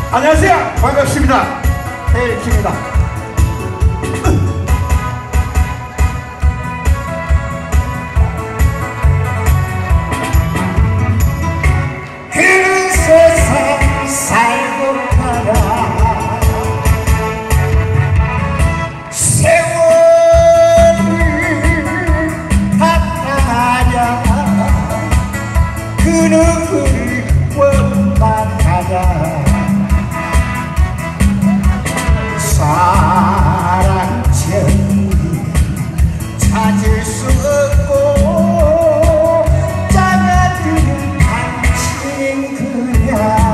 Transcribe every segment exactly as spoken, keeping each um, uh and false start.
안녕하세요. 반갑습니다. 태일킴입니다. 그런세상 살고 가라 세월을 바라야 그 누구를 원망하랴 사랑쟁이 찾을 수 없고 짜가드는 당신 그냥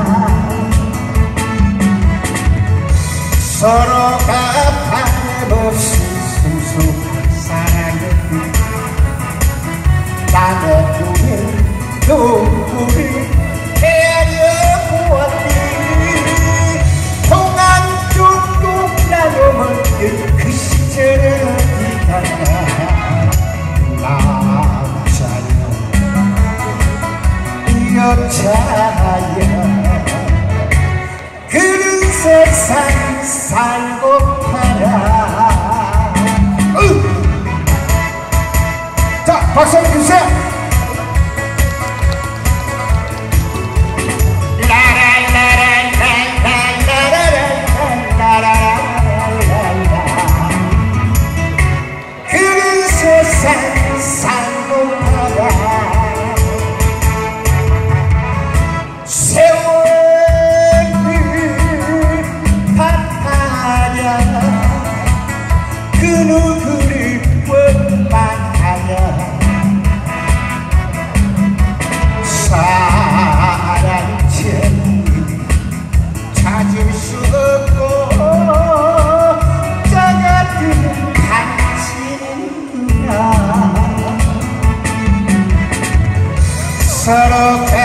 서로가 바람없이 숨속 사랑을 남의 눈에 눈물을 헤아려 보았니 그 시절은 어디 갔나 남자여 여자여 그런 세상 살고 팔아. 자, 박수 한번 주세요. 세상 살고 가라 세월을 바라랴 그 누구를 원망하랴 사랑쟁이 찾을 수 없고 짜가든 서로가